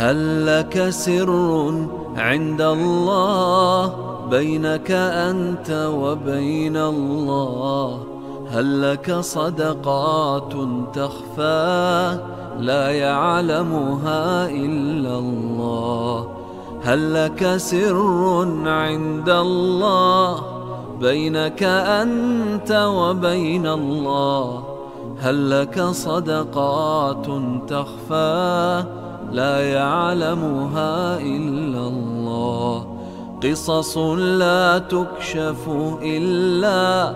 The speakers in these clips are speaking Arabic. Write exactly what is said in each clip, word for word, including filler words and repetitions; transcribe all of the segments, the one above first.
هل لك سر عند الله بينك أنت وبين الله؟ هل لك صدقات تخفى لا يعلمها إلا الله؟ هل لك سر عند الله بينك أنت وبين الله؟ هل لك صدقات تخفى لا يعلمها إلا الله؟ قصص لا تكشف إلا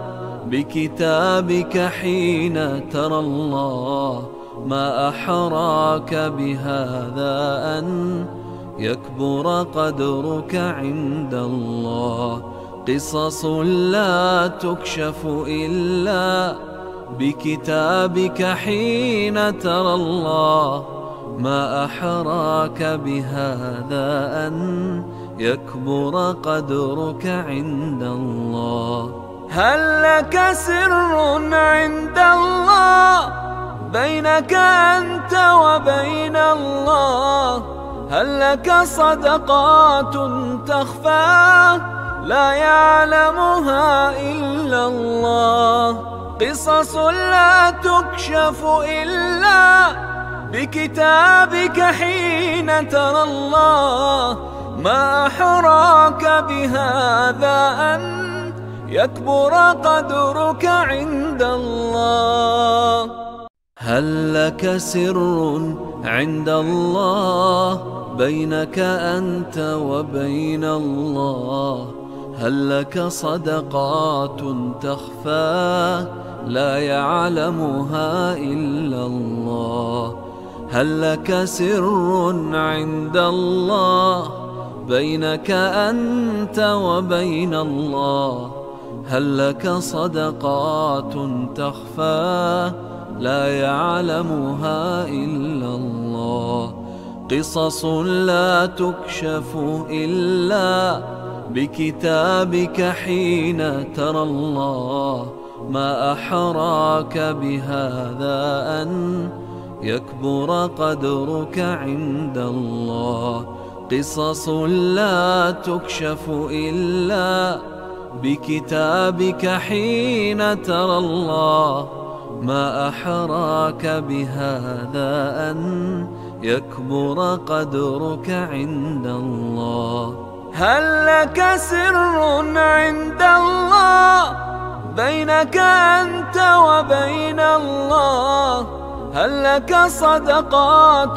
بكتابك حين ترى الله. ما أحراك بهذا أن يكبر قدرك عند الله. قصص لا تكشف إلا بكتابك حين ترى الله. ما أحراك بهذا أن يكبر قدرك عند الله. هل لك سر عند الله بينك أنت وبين الله؟ هل لك صدقات تخفى لا يعلمها إلا الله؟ قصص لا تكشف إلا بكتابك حين ترى الله. ما أحراك بهذا أن يكبر قدرك عند الله. هل لك سر عند الله بينك أنت وبين الله؟ هل لك صدقات تخفى لا يعلمها إلا الله؟ هل لك سر عند الله بينك أنت وبين الله؟ هل لك صدقات تخفى لا يعلمها إلا الله؟ قصص لا تكشف إلا بكتابك حين ترى الله. ما أحراك بهذا أن يكبر قدرك عند الله. قصص لا تكشف إلا بكتابك حين ترى الله. ما أحراك بهذا أن يكبر قدرك عند الله. هل لك سر عند الله بينك أنت وبين الله؟ هل لك صدقات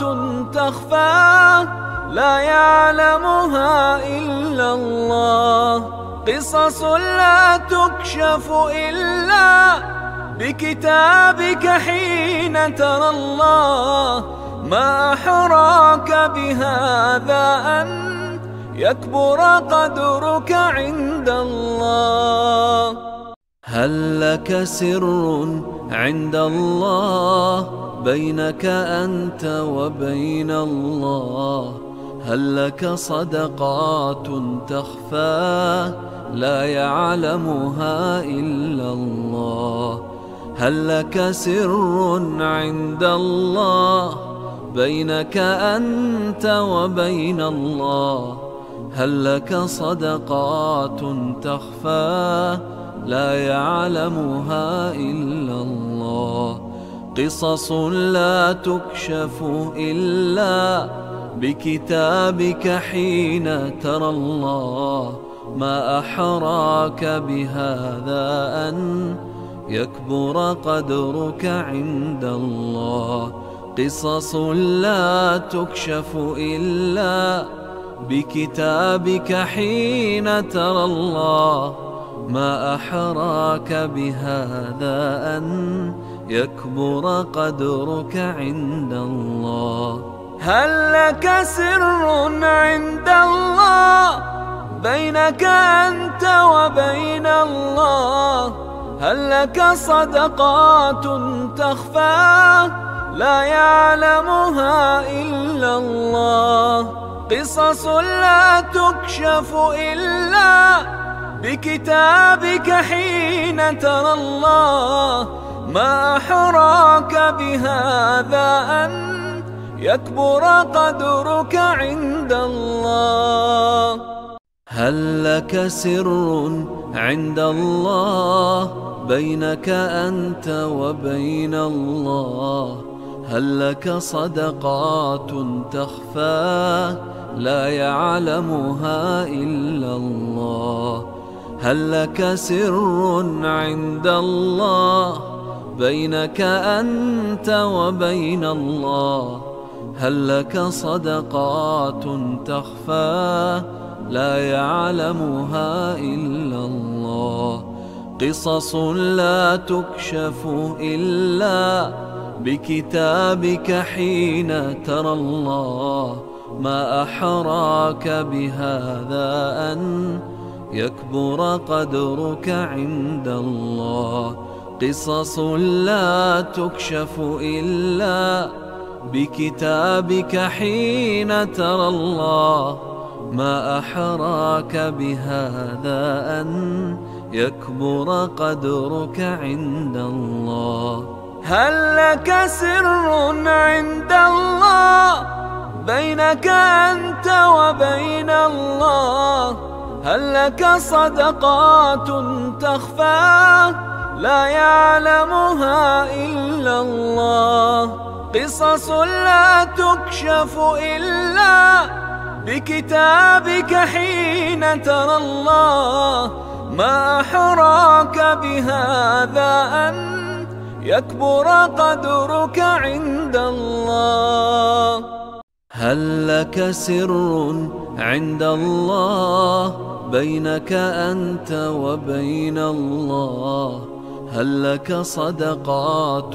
تخفى لا يعلمها إلا الله؟ قصص لا تكشف إلا بكتابك حين ترى الله. ما أحراك بهذا أن يكبر قدرك عند الله. هل لك سر عند الله بينك أنت وبين الله؟ هل لك صدقات تخفى لا يعلمها إلا الله؟ هل لك سر عند الله بينك أنت وبين الله؟ هل لك صدقات تخفى لا يعلمها إلا الله؟ قصص لا تكشف إلا بكتابك حين ترى الله. ما أحراك بهذا أن يكبر قدرك عند الله. قصص لا تكشف إلا بكتابك حين ترى الله. ما أحراك بهذا أن يكبر قدرك عند الله. هل لك سر عند الله بينك أنت وبين الله؟ هل لك صدقات تخفى لا يعلمها إلا الله؟ قصص لا تكشف إلا بكتابك حين ترى الله. ما أحراك بهذا أن يكبر قدرك عند الله. هل لك سر عند الله بينك أنت وبين الله؟ هل لك صدقات تخفى لا يعلمها إلا الله؟ هل لك سر عند الله بينك أنت وبين الله؟ هل لك صدقات تخفى لا يعلمها إلا الله؟ قصص لا تكشف إلا بكتابك حين ترى الله. ما أحراك بهذا أن يكبر قدرك عند الله. قصص لا تكشف إلا بكتابك حين ترى الله. ما أحراك بهذا أن يكبر قدرك عند الله. هل لك سر عند الله بينك أنت وبين الله؟ هل لك صدقات تخفى لا يعلمها إلا الله؟ قصص لا تكشف إلا بكتابك حين ترى الله. ما أحراك بهذا أن يكبر قدرك عند الله. هل لك سر عند الله بينك أنت وبين الله؟ هل لك صدقات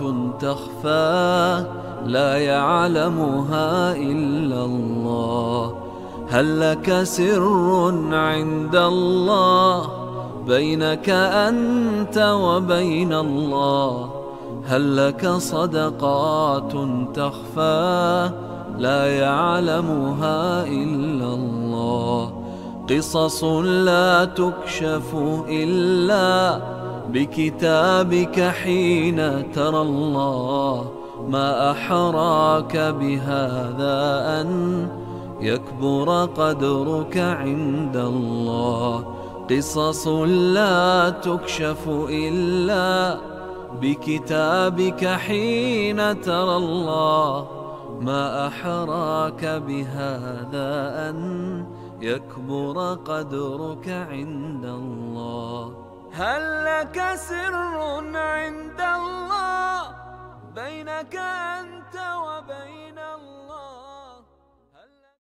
تخفى لا يعلمها إلا الله؟ هل لك سر عند الله بينك أنت وبين الله؟ هل لك صدقات تخفى لا يعلمها إلا الله؟ قصص لا تكشف إلا بكتابك حين ترى الله. ما أحراك بهذا أن يكبر قدرك عند الله. قصص لا تكشف إلا بكتابك حين ترى الله. ما أحراك بهذا أن يكبر قدرك عند الله. هل لك سر عند الله بينك